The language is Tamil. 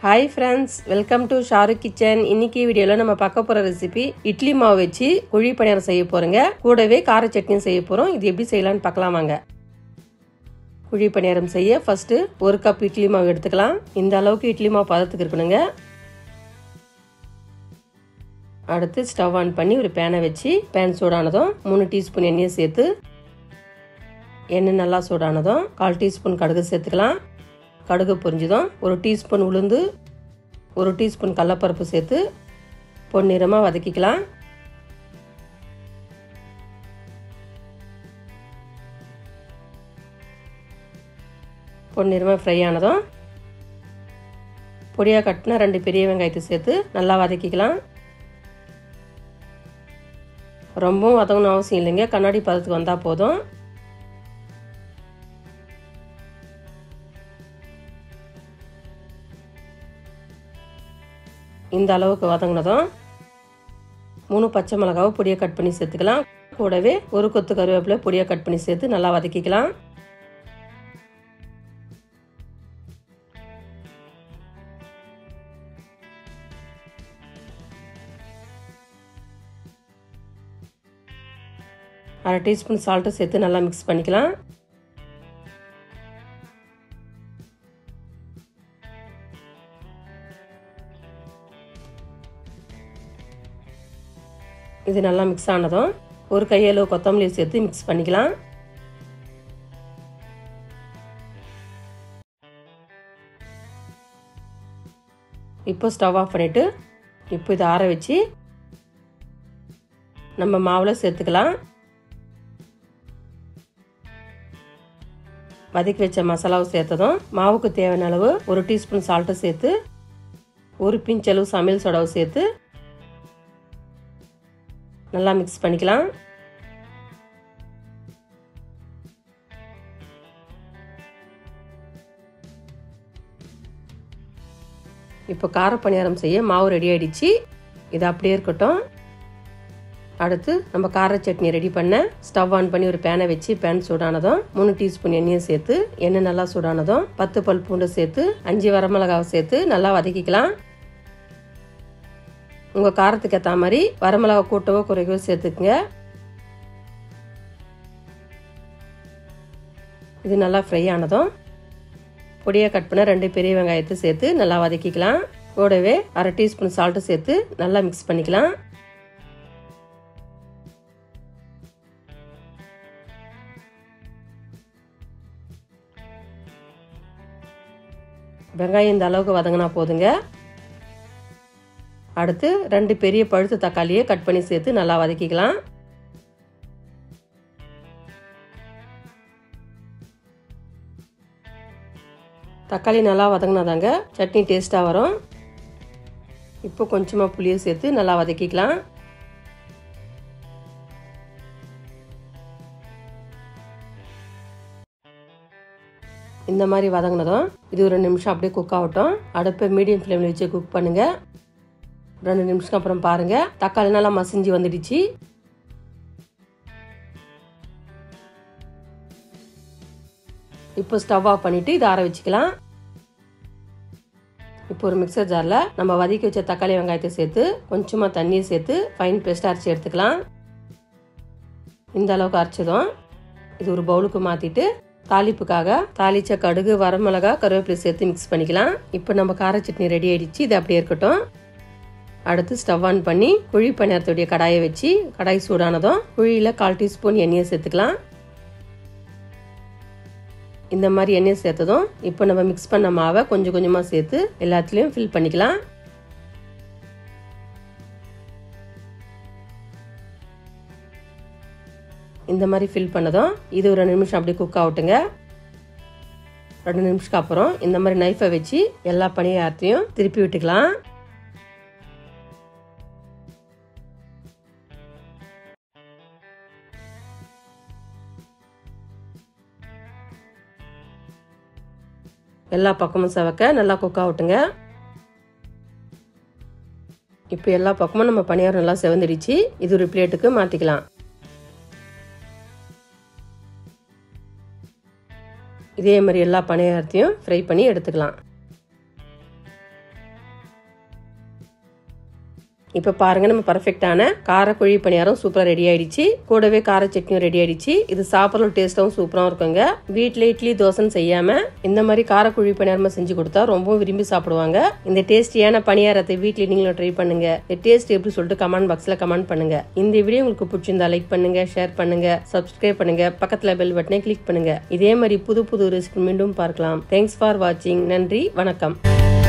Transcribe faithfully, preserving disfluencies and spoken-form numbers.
Hi friends, welcome to Sharu Kitchen. இன்னைக்கு வீடியோல நம்ம பார்க்க போற ரெசிபி இட்லி மாவு வச்சு குழி பணியாரம் செய்ய போறோங்க. கூடவே கார சட்னி செய்ய போறோம். இது எப்படி செய்யலாம்னு பார்க்கலாம் வாங்க. குழி பணியாரம் செய்ய ஃபர்ஸ்ட் ஒரு கப் இட்லி மாவு எடுத்துக்கலாம். இந்த அளவுக்கு இட்லி மாவு பதத்துக்கு இருக்கணுங்க. அடுத்து ஸ்டவ் ஆன் பண்ணி ஒரு பேனை வச்சு பேன் சூடானதும் மூணு டீஸ்பூன் எண்ணெய் சேர்த்து எண்ணெய் நல்லா சூடானதும் கால் டீஸ்பூன் கடுகு சேர்த்துக்கலாம். கடுகு பொரிஞ்சதும் ஒரு டீஸ்பூன் உளுந்து ஒரு டீஸ்பூன் கடலைப்பருப்பு சேர்த்து பொன்னிறமாக வதக்கிக்கலாம். பொன்னிறமாக ஃப்ரை ஆனதும் பொடியாக கட்டின ரெண்டு பெரிய வெங்காயத்தை சேர்த்து நல்லா வதக்கிக்கலாம். ரொம்பவும் வதங்கணும் அவசியம் இல்லைங்க, கண்ணாடி பதத்துக்கு வந்தால் போதும். இந்த அளவுக்கு வதங்கினதும் மூணு பச்சை மிளகாவை பொடியை கட் பண்ணி சேர்த்துக்கலாம். கூடவே ஒரு கொத்து கருவேப்பிலை பொடியை கட் பண்ணி சேர்த்து நல்லா வதக்கிக்கலாம். அரை டீஸ்பூன் சால்ட்டு சேர்த்து நல்லா மிக்ஸ் பண்ணிக்கலாம். இது நல்லா மிக்ஸ் ஆனதும் ஒரு கையளவு கொத்தமல்லி சேர்த்து மிக்ஸ் பண்ணிக்கலாம். இப்போ ஸ்டவ் ஆஃப் பண்ணிட்டு இப்போ இதை ஆற வச்சு நம்ம மாவுல சேர்த்துக்கலாம். வதக்கி வச்ச மசாலாவை சேர்த்ததும் மாவுக்கு தேவையான அளவு ஒரு டீஸ்பூன் சால்ட்டை சேர்த்து ஒரு பிஞ்ச் அளவு சமையல் சோடாவை சேர்த்து நல்லா மிக்ஸ் பண்ணிக்கலாம். இப்போ கார பணியாரம் செய்ய மாவு ரெடி ஆயிடுச்சு. இது அப்படியே இருக்கட்டும். அடுத்து நம்ம கார சட்னி ரெடி பண்ண ஸ்டவ் ஆன் பண்ணி ஒரு பேனை வச்சு பேன் சூடானதும் மூணு டீஸ்பூன் எண்ணெயை சேர்த்து எண்ணெய் நல்லா சூடானதும் பத்து பல் பூண்டை சேர்த்து அஞ்சு வரமிளகாவை சேர்த்து நல்லா வதக்கிக்கலாம். உங்க காரத்துக்கு ஏற்ற மாதிரி வரமிளகா கூட்டவோ குறைக்கவோ சேர்த்துக்குங்க. இது நல்லா ஃப்ரை ஆனதும் பொடியை கட் பண்ண ரெண்டு பெரிய வெங்காயத்தை சேர்த்து நல்லா வதக்கிக்கலாம். கூடவே அரை டீஸ்பூன் சால்ட்டு சேர்த்து நல்லா மிக்ஸ் பண்ணிக்கலாம். வெங்காயம் இந்த அளவுக்கு வதங்கினா போதுங்க. அடுத்து ரெண்டு பெரிய பழுத்த தக்காளியை கட் பண்ணி சேர்த்து நல்லா வதக்கிக்கலாம். தக்காளி நல்லா வதங்கினாதாங்க சட்னி டேஸ்டா வரும். இப்போ கொஞ்சமா புளியை சேர்த்து நல்லா வதக்கிக்கலாம். இந்த மாதிரி வதங்கினதும் இது ஒரு ரெண்டு நிமிஷம் அப்படியே குக் ஆகட்டும். அடுப்பை மீடியம் ஃப்ளேம்ல வச்சு குக் பண்ணுங்க. ரெண்டு நிமிஷம் அப்புறம் பாருங்க தக்காளி நல்லா மசிஞ்சு வந்துடுச்சு. இப்போ ஸ்டவ் ஆஃப் பண்ணிட்டு இதை ஆற வச்சுக்கலாம். இப்போ ஒரு மிக்சர் ஜார்ல நம்ம வதக்கி வச்ச தக்காளி வெங்காயத்தை சேர்த்து கொஞ்சமா தண்ணியை சேர்த்து ஃபைன் பேஸ்ட் அரைச்சி எடுத்துக்கலாம். இந்த அளவுக்கு அரைச்சதும் இது ஒரு பவுலுக்கு மாத்திட்டு தாளிப்புக்காக தாளிச்ச கடுகு வரமிளகா கருவேப்பிலை சேர்த்து மிக்ஸ் பண்ணிக்கலாம். இப்போ நம்ம கார சட்னி ரெடி ஆயிடுச்சு. இது அப்படியே இருக்கட்டும். அடுத்து ஸ்டவ் ஆன் பண்ணி குழி பணியாரத்துடைய கடாயை வச்சு கடாய் சூடானதும் குழியில கால் டீஸ்பூன் எண்ணெயை சேர்த்துக்கலாம். இந்த மாதிரி எண்ணெய் சேர்த்ததும் இப்போ நம்ம மிக்ஸ் பண்ண மாவை கொஞ்சம் கொஞ்சமா சேர்த்து எல்லாத்துலயும் ஃபில் பண்ணிக்கலாம். இந்த மாதிரி ஃபில் பண்ணதும் இது ஒரு ரெண்டு நிமிஷம் அப்படியே குக் ஆகட்டுங்க. ரெண்டு நிமிஷத்துக்கு அப்புறம் இந்த மாதிரி நைஃபை வச்சு எல்லா பணியாரத்தையும் திருப்பி விட்டுக்கலாம். எல்லா பக்கமும் செவக்க நல்லா குக் ஆகட்டுங்க. இப்போ எல்லா பக்கமும் நம்ம பணியாரம் நல்லா செவந்துடுச்சு. இது ஒரு பிளேட்டுக்கு மாத்திக்கலாம். இதே மாதிரி எல்லா பணியாரத்தையும் ஃப்ரை பண்ணி எடுத்துக்கலாம். இப்ப பாருங்க நம்ம பர்ஃபெக்டான கார குழி பணியாரம் சூப்பரா ரெடி ஆயிடுச்சு. கூடவே கார சட்னியும் ரெடி ஆயிடுச்சு. இது சாப்பிட்ற டேஸ்டாவும் சூப்பரா இருக்குங்க. வீட்டுல இட்லி தோசைன்னு செய்யாம இந்த மாதிரி கார குழி பணியாரமா செஞ்சு கொடுத்தா ரொம்ப விரும்பி சாப்பிடுவாங்க. இந்த டேஸ்டியான பணியாரத்தை வீட்டுல நீங்களும் ட்ரை பண்ணுங்க. இந்த டேஸ்ட் எப்படி சொல்லிட்டு கமெண்ட் பாக்ஸ்ல கமெண்ட் பண்ணுங்க. இந்த வீடியோ உங்களுக்கு பிடிச்சிருந்தா லைக் பண்ணுங்க, ஷேர் பண்ணுங்க, சப்ஸ்கிரைப் பண்ணுங்க, பக்கத்துல பெல் பட்டனை கிளிக் பண்ணுங்க. இதே மாதிரி புது புது ரெசிபி மீண்டும் பார்க்கலாம். தேங்க்ஸ் ஃபார் வாட்சிங். நன்றி, வணக்கம்.